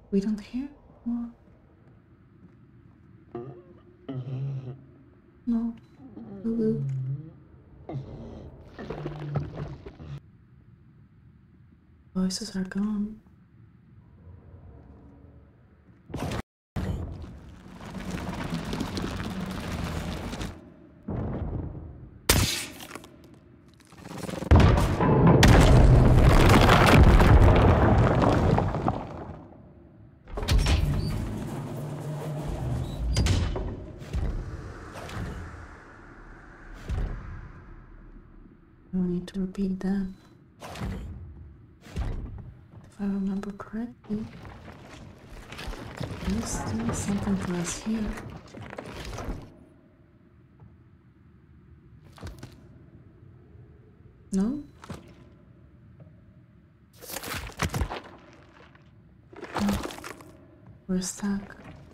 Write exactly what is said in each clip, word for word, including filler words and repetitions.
We don't hear more. No. Lulu. Voices are gone. We need to repeat them. If I remember correctly, there's still something for us here. No? No. We're stuck.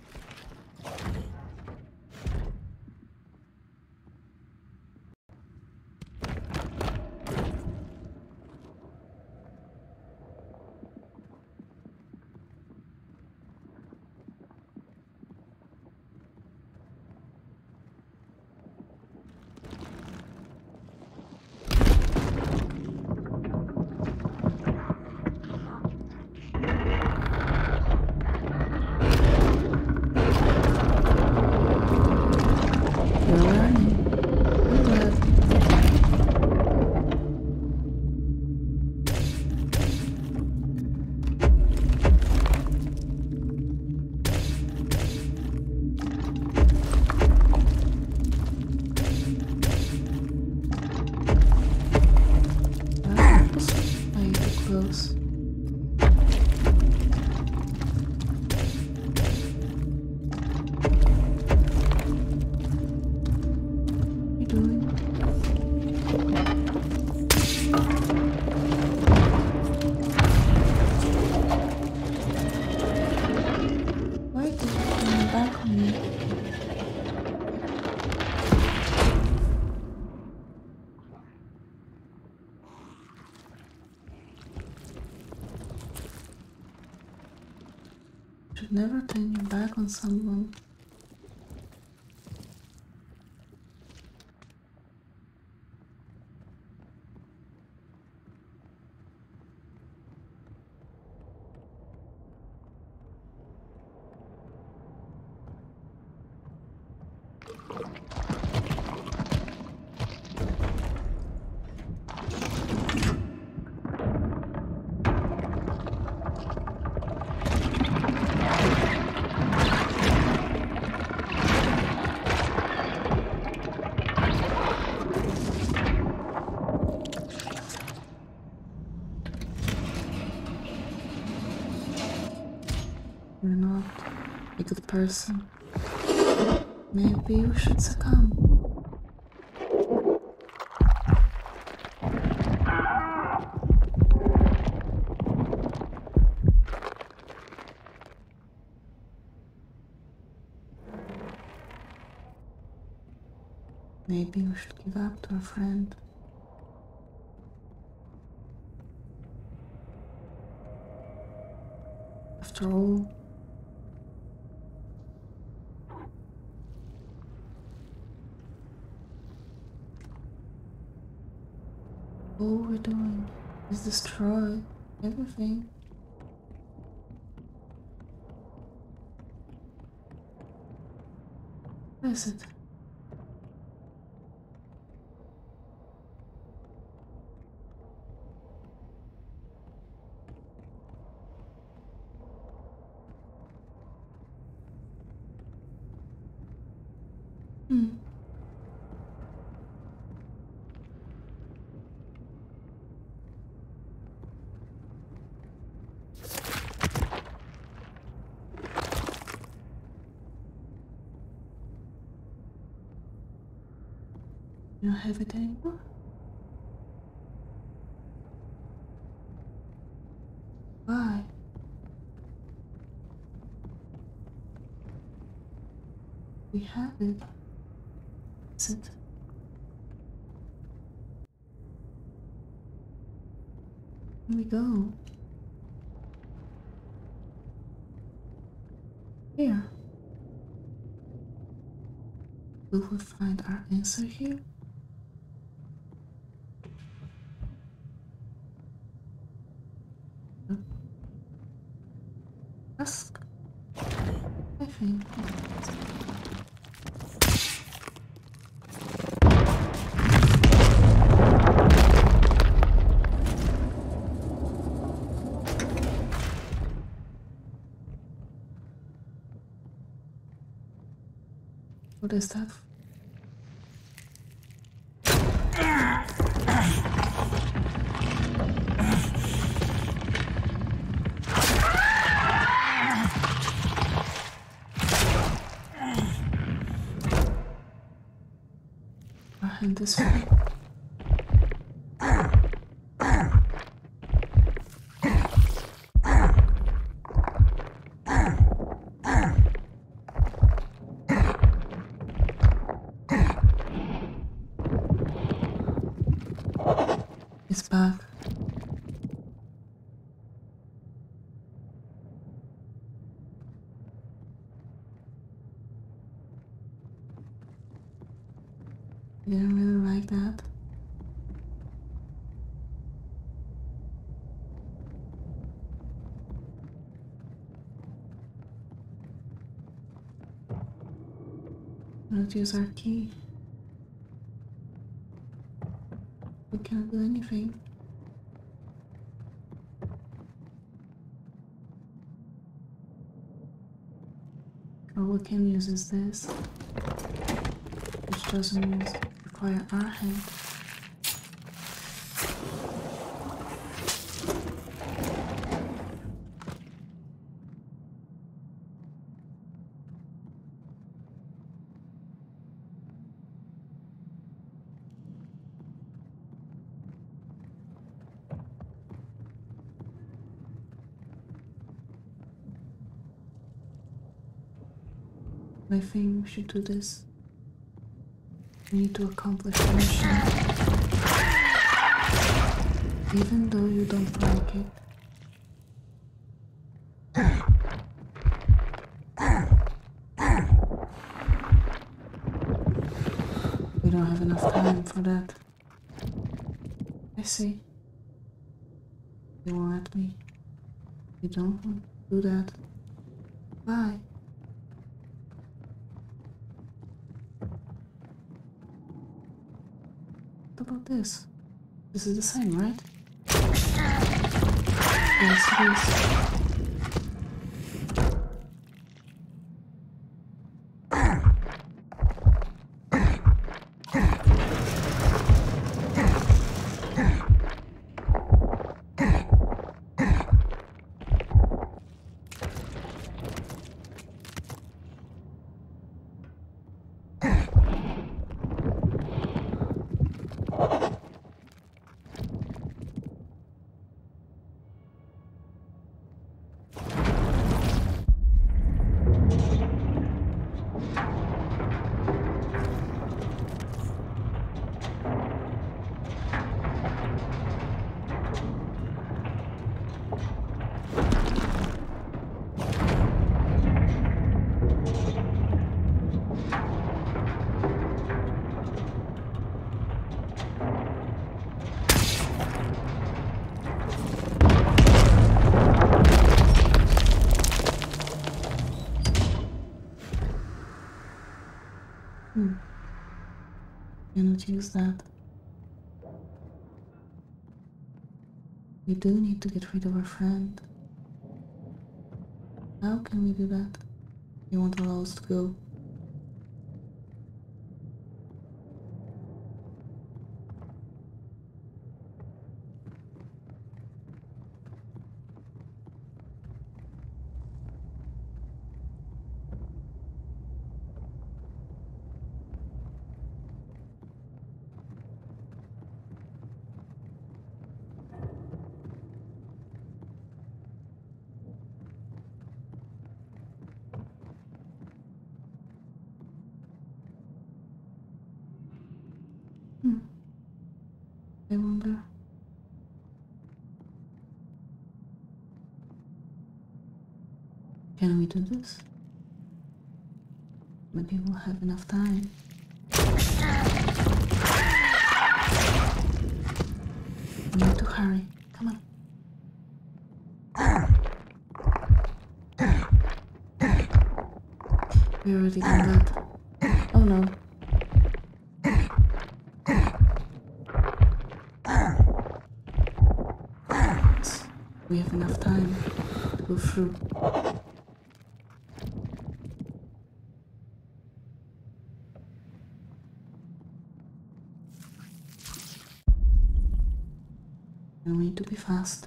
Should never turn your back on someone. You're not a good person. Maybe you should succumb. Maybe we should give up to our friend. After all, all we're doing is destroy everything. What is it? Hmm. You don't have it anymore? Why? We have it. Is it? Here we go. Here. Will we find our answer here? Ask. I think. What is that? Our hand is free. It's back. You didn't really like that? Let's use our key. We can't do anything. All we can use is this, which doesn't use, require our hand. I think we should do this. We need to accomplish the mission. Even though you don't like it. We don't have enough time for that. I see. You won't let me. You don't want to do that. Why? What about this? This is the same, right? Yes, it is. Hmm. Cannot use that. We do need to get rid of our friend. How can we do that? You won't allow us to go. Hmm. I wonder. Can we do this? Maybe we'll have enough time. We need to hurry. Come on. We already done that. Oh no. We have enough time to go through. And we need to be fast.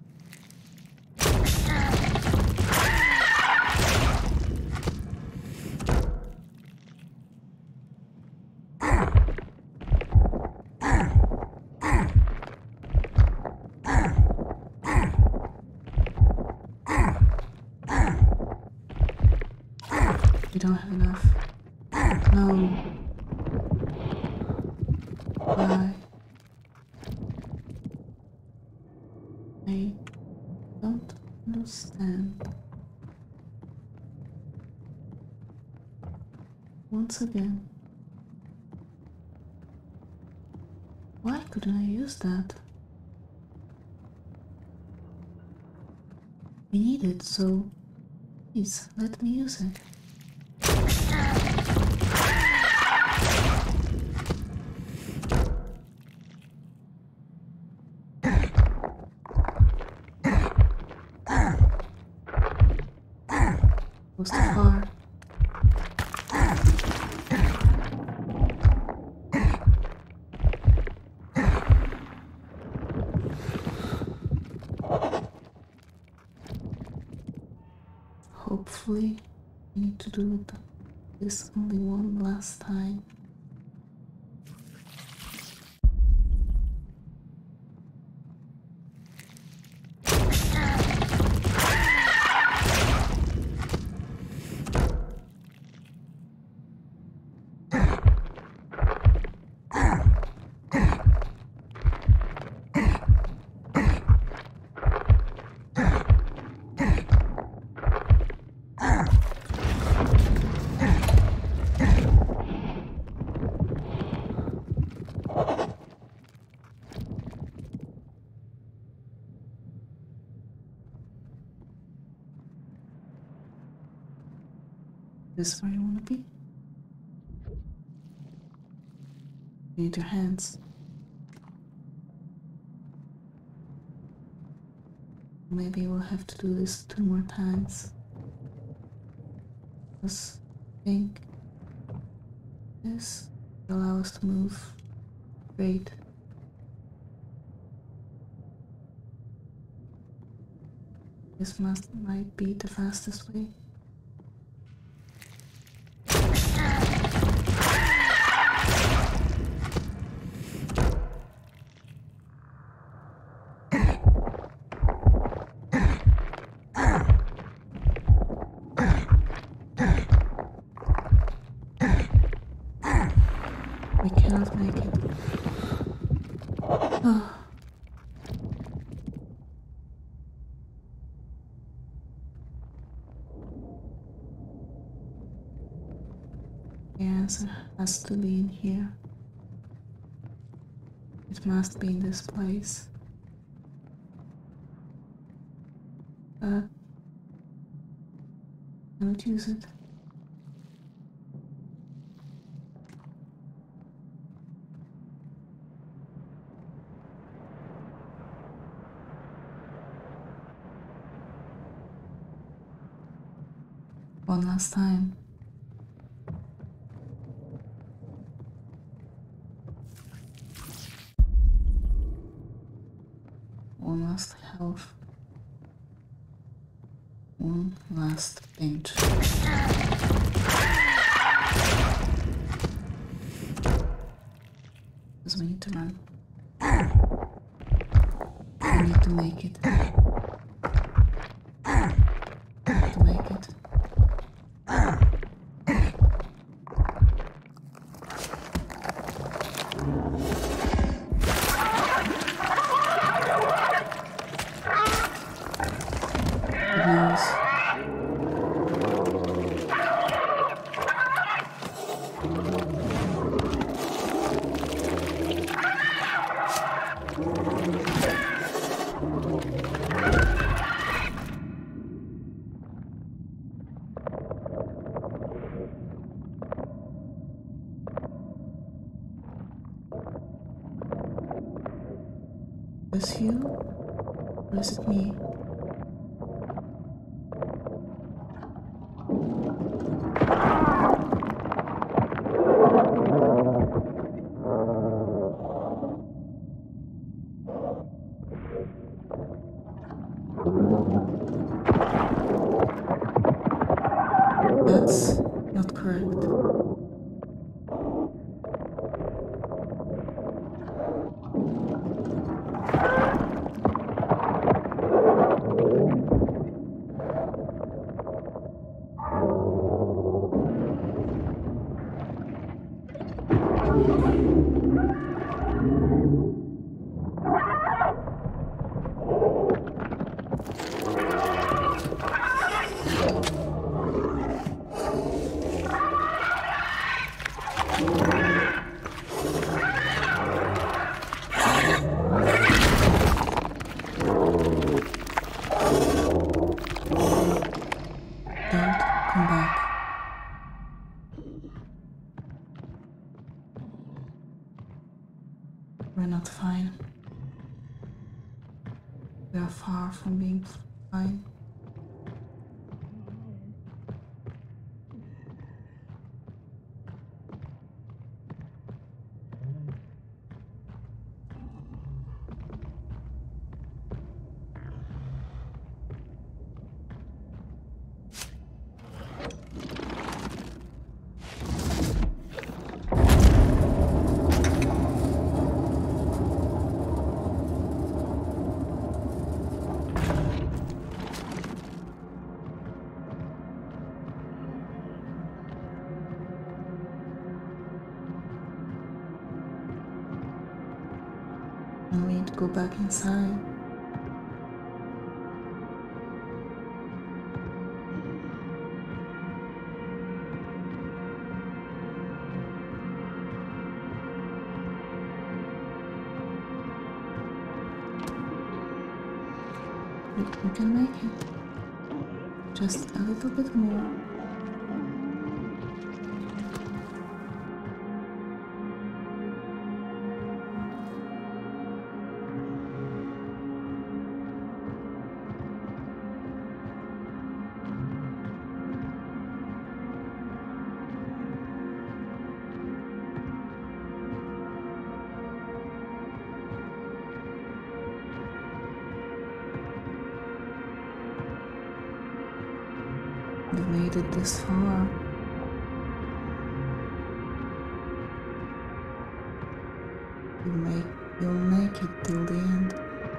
We don't have enough. No. Why? I don't understand. Once again. Why couldn't I use that? We need it, so please let me use it. Goes too far. Hopefully, we need to do this only one last time. This is where you want to be. You need your hands. Maybe we'll have to do this two more times. Just think this will allow us to move straight. This must might be the fastest way. We cannot make it. Oh. The answer has to be in here. It must be in this place. But I cannot use it. One last time. One last health. One last pinch. Because we need to run. We need to make it. To make it. Is you? Or is it me? That's not correct. Come back. We're not fine. We are far from being fine. And we need to go back inside. We, we can make it. Just a little bit more. We've made it this far. You make, you'll make it till the end.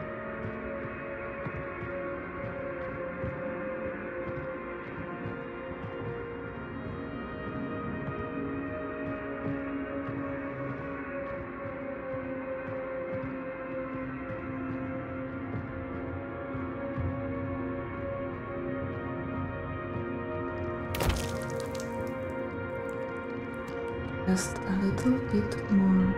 Just a little bit more.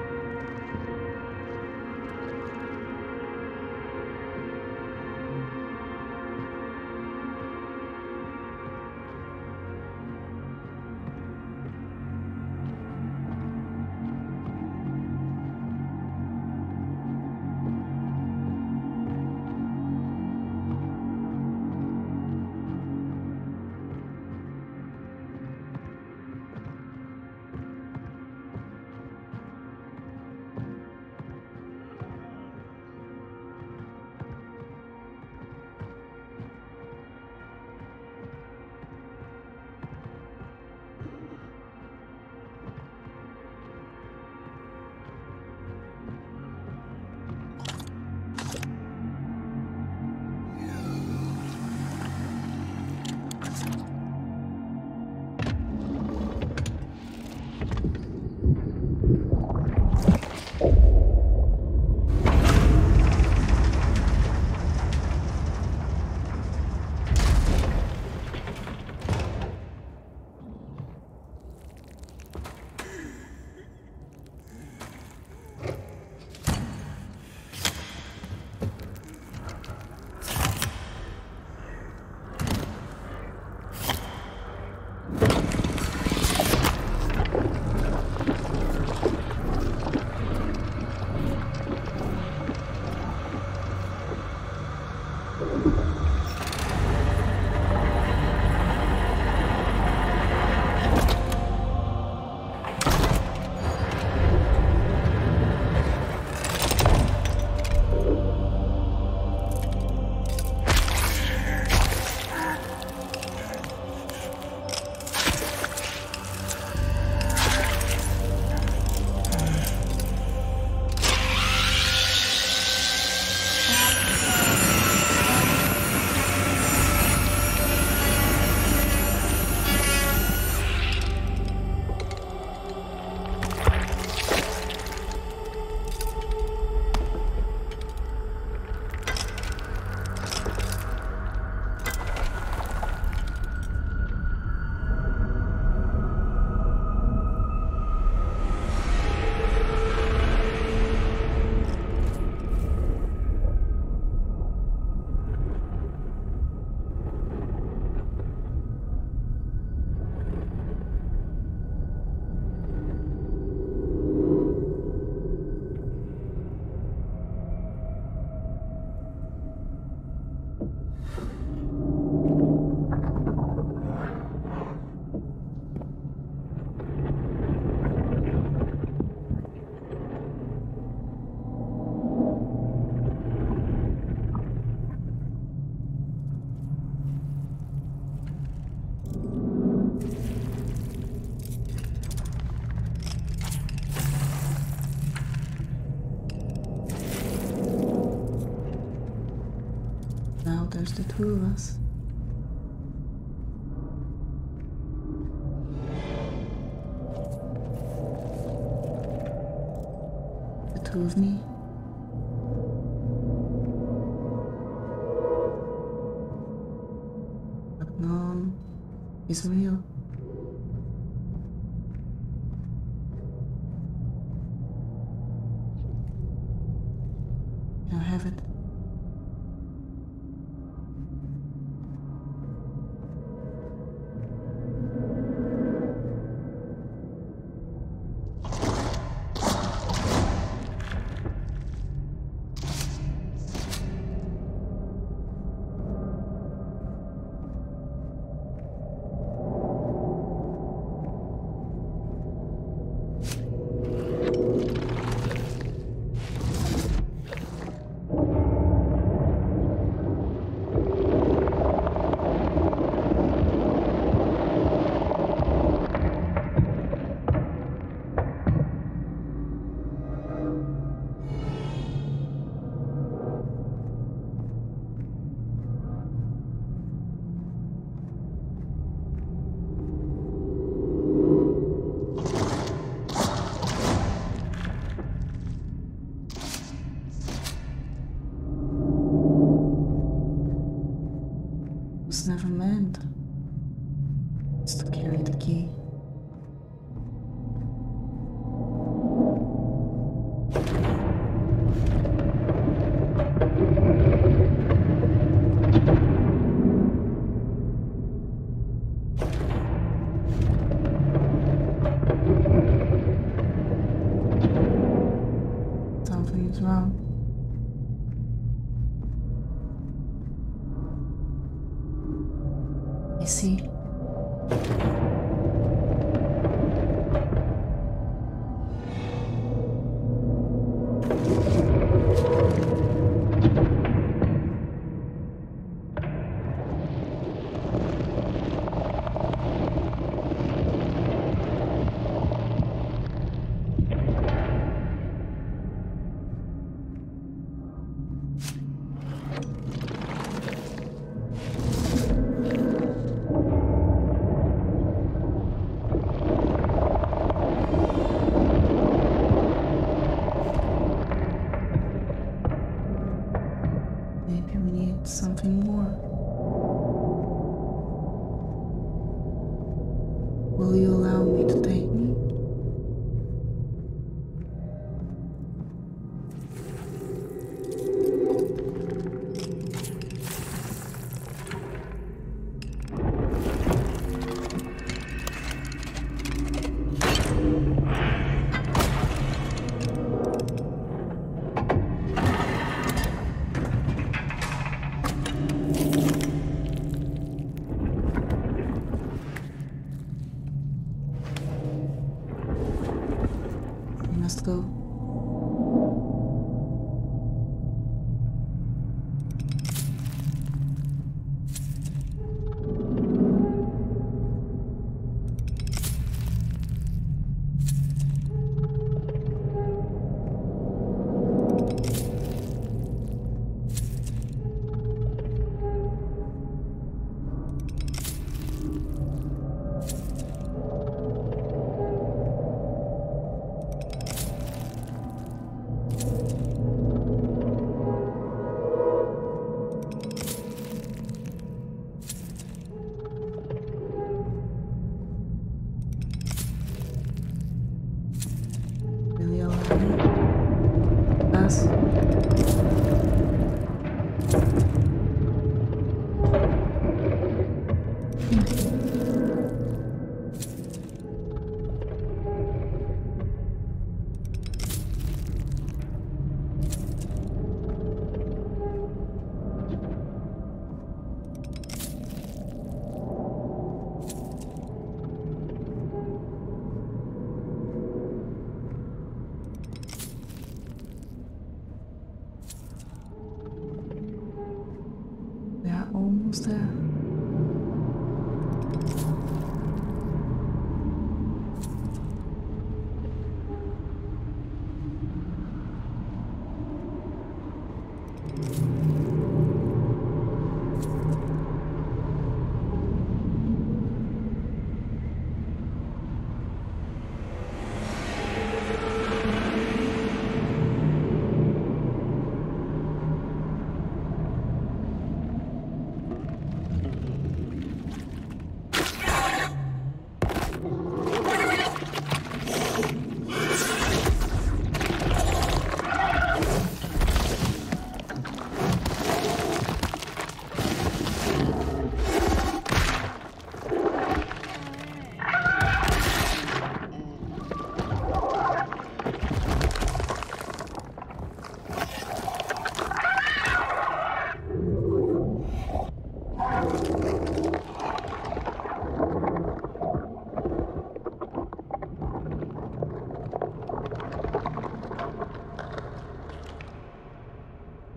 there's the two of us. The two of me. But none is real. I have it. Never meant is to carry the key. Something is wrong. I see. Maybe we need something more. Will you allow me to take me? Must go. Us. Almost there.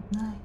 Night.